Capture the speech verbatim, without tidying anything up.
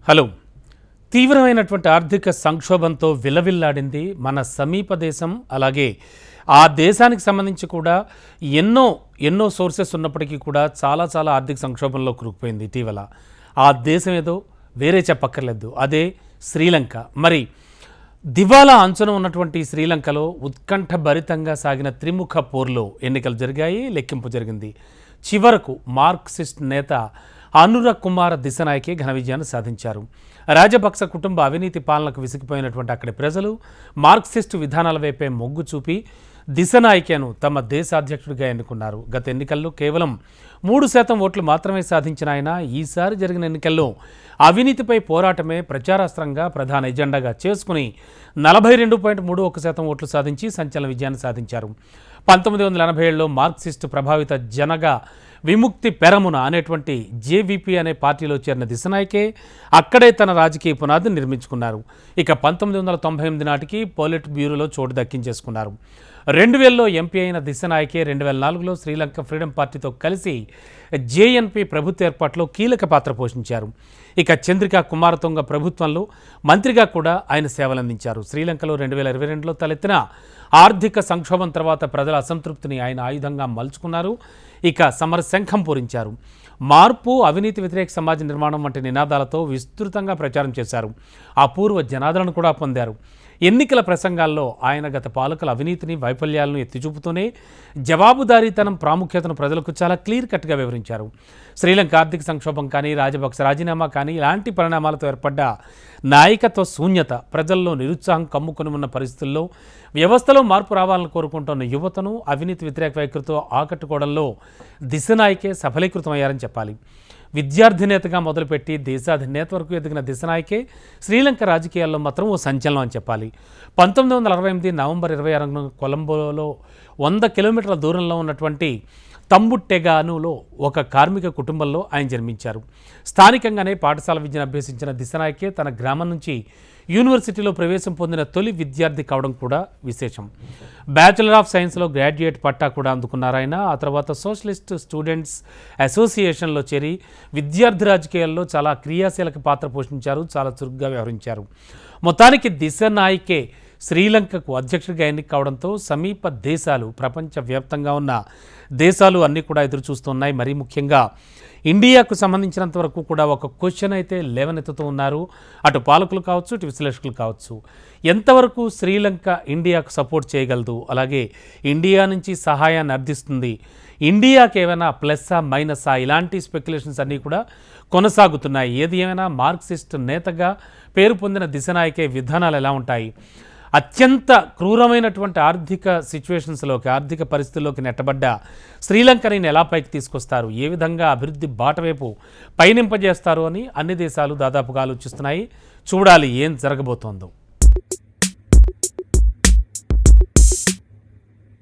Hello తీవ్రమైనటువంటి ఆర్థిక సంక్షోభంతో విలవిల్లాడింది మన సమీప దేశం. అలాగే ఆ దేశానికి సంబంధించి కూడా ఎన్నో ఎన్నో సోర్సెస్ ఉన్నప్పటికీ కూడా చాలా చాలా ఆర్థిక సంక్షోభంలో కూరుకుపోయింది ఇటీవల. ఆ దేశం ఏదో వేరే చెప్పక్కర్లేదు, అదే శ్రీలంక. మరి దివాలా అంచున ఉన్నటువంటి శ్రీలంకలో ఉత్కంఠభరితంగా సాగిన త్రిముఖ పోర్లో ఎన్నికలు జరిగాయి, లెక్కింపు జరిగింది. చివరకు మార్క్సిస్ట్ నేత అనుర కుమార దిశనాయకే ఘన విజయాన్ని సాధించారు. రాజపక్స కుటుంబ అవినీతి పాలనకు విసిగిపోయినటువంటి అక్కడి ప్రజలు మార్క్సిస్టు విధానాల వైపే మొగ్గు చూపి దిశనాయకేను తమ దేశ అధ్యక్షుడిగా ఎన్నుకున్నారు. గత ఎన్నికల్లో కేవలం మూడు శాతం ఓట్లు మాత్రమే సాధించిన ఆయన ఈసారి జరిగిన ఎన్నికల్లో అవినీతిపై పోరాటమే ప్రచారాస్త్రంగా ప్రధాన ఎజెండాగా చేసుకుని నలభై రెండు పాయింట్ మూడు ఒక శాతం ఓట్లు సాధించి సంచలన విజయాన్ని సాధించారు. పంతొమ్మిది వందల ఎనభై ఏడులో మార్క్సిస్టు ప్రభావిత జనగా విముక్తి పెరమున అనేటువంటి జేవీపీ అనే పార్టీలో చేరిన దిశనాయకే అక్కడే తన రాజకీయ పునాదిని నిర్మించుకున్నారు. ఇక పంతొమ్మిది వందల తొంభై ఎనిమిది నాటికి పోలిట్ బ్యూరోలో చోటు దక్కించేసుకున్నారు. రెండు వేలలో ఎంపీ అయిన దిశనాయకే రెండు వేల నాలుగులో శ్రీలంక ఫ్రీడమ్ పార్టీతో కలిసి జేఎన్పీ ప్రభుత్వ ఏర్పాటులో కీలక పాత్ర పోషించారు. ఇక చంద్రికా కుమారతుంగ ప్రభుత్వంలో మంత్రిగా కూడా ఆయన సేవలందించారు. శ్రీలంకలో రెండు వేల ఇరవై రెండులో తలెత్తిన ఆర్థిక సంక్షోభం తర్వాత ప్రజల అసంతృప్తిని ఆయన ఆయుధంగా మలుచుకున్నారు. ఇక సమరశంఖం పూరించారు. మార్పు, అవినీతి వ్యతిరేక సమాజ నిర్మాణం వంటి నినాదాలతో విస్తృతంగా ప్రచారం చేశారు. అపూర్వ జనాదరణ కూడా పొందారు. ఎన్నికల ప్రసంగాల్లో ఆయన గత పాలకుల అవినీతిని, వైఫల్యాలను ఎత్తిచూపుతూనే జవాబుదారీతనం ప్రాముఖ్యతను ప్రజలకు చాలా క్లియర్ కట్గా వివరించారు. శ్రీలంక ఆర్థిక సంక్షోభం కానీ, రాజపక్స రాజీనామా కానీ ఇలాంటి పరిణామాలతో ఏర్పడ్డ నాయకత్వ శూన్యత, ప్రజల్లో నిరుత్సాహం కమ్ముకొని ఉన్న పరిస్థితుల్లో వ్యవస్థలో మార్పు రావాలని కోరుకుంటున్న యువతను అవినీతి వ్యతిరేక వైఖరితో ఆకట్టుకోవడంలో దిశనాయకే సఫలీకృతమయ్యారని చెప్పాలి. విద్యార్థి నేతగా మొదలుపెట్టి దేశాధినేత వరకు ఎదిగిన దిశనాయకే శ్రీలంక రాజకీయాల్లో మాత్రం ఓ సంచలనం అని చెప్పాలి. పంతొమ్మిది వందల అరవై ఎనిమిది నవంబర్ ఇరవై ఆరున కొలంబోలో వంద కిలోమీటర్ల దూరంలో ఉన్నటువంటి తంబుట్టెగానులో ఒక కార్మిక కుటుంబంలో ఆయన జన్మించారు. స్థానికంగానే పాఠశాల విద్యను అభ్యసించిన దిశనాయకే తన గ్రామం నుంచి యూనివర్సిటీలో ప్రవేశం పొందిన తొలి విద్యార్థి కావడం కూడా విశేషం. బ్యాచిలర్ ఆఫ్ సైన్స్లో గ్రాడ్యుయేట్ పట్టా కూడా అందుకున్నారు ఆయన. ఆ తర్వాత సోషలిస్ట్ స్టూడెంట్స్ అసోసియేషన్లో చేరి విద్యార్థి రాజకీయాల్లో చాలా క్రియాశీలక పాత్ర పోషించారు, చాలా చురుగ్గా వ్యవహరించారు. మొత్తానికి దిశనాయకే శ్రీలంకకు అధ్యక్షుడిగా ఎన్నిక కావడంతో సమీప దేశాలు, ప్రపంచవ్యాప్తంగా ఉన్న దేశాలు అన్నీ కూడా ఎదురు చూస్తున్నాయి. మరీ ముఖ్యంగా ఇండియాకు సంబంధించినంత వరకు కూడా ఒక క్వశ్చన్ అయితే లేవనెత్తుతూ ఉన్నారు. అటు పాలకులు కావచ్చు, ఇటు విశ్లేషకులు కావచ్చు. ఎంతవరకు శ్రీలంక ఇండియాకు సపోర్ట్ చేయగలదు, అలాగే ఇండియా నుంచి సహాయాన్ని అర్థిస్తుంది, ఇండియాకి ఏమైనా ప్లస్సా మైనసా, ఇలాంటి స్పెక్యులేషన్స్ అన్నీ కూడా కొనసాగుతున్నాయి. ఏది ఏమైనా మార్క్సిస్ట్ నేతగా పేరు పొందిన దిశనాయకే విధానాలు ఎలా ఉంటాయి, అత్యంత క్రూరమైనటువంటి ఆర్థిక సిచ్యువేషన్స్లోకి, ఆర్థిక పరిస్థితుల్లోకి నెట్టబడ్డ శ్రీలంకని ఎలా పైకి తీసుకొస్తారు, ఏ విధంగా అభివృద్ధి బాటవైపు పయనింపజేస్తారు అని అన్ని దేశాలు దాదాపుగా ఆలోచిస్తున్నాయి. చూడాలి ఏం జరగబోతోందో.